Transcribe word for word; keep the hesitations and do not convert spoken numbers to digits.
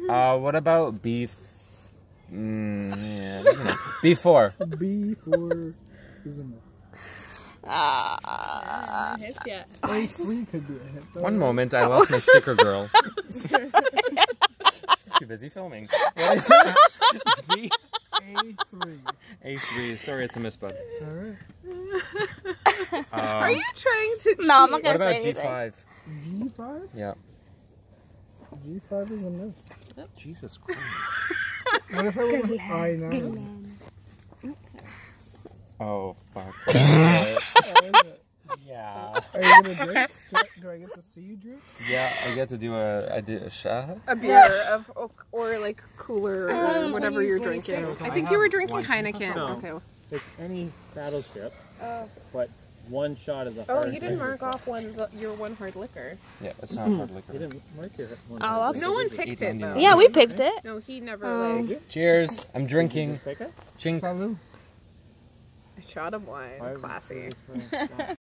Uh, what about beef? Mm, yeah, B four. B four is a miss. Ah. Uh, hits yet. A three could be a hit. Though. One moment, I lost my sticker girl. She's too busy filming. What is it? B? A three. A three. Sorry, it's a miss, bud. All right. Um, Are you trying to cheat? No, I'm not what gonna say about G anything. five? G five? Yeah. G five is a miss. Jesus Christ. What if I went with I nine? Oh, fuck. Yeah. Are you gonna drink? Do I, do I get to see you drink? Yeah, I get to do a, I do a shot. A beer of, or, or like cooler or whatever you're drinking. I think you were drinking Heineken. No. Okay. It's any battleship, Oh. but one shot is a Oh, hard you didn't liquor. mark off one your one hard liquor. Yeah, it's not hard liquor. You didn't mark your one. Oh, hard I'll liquor. No one It's picked eight it though. ninety-nine. Yeah, we picked it. No, he never Um, like Cheers. I'm drinking. Did you pick it? Chink. Salud. a shot of wine. Five, Classy. three, four, five.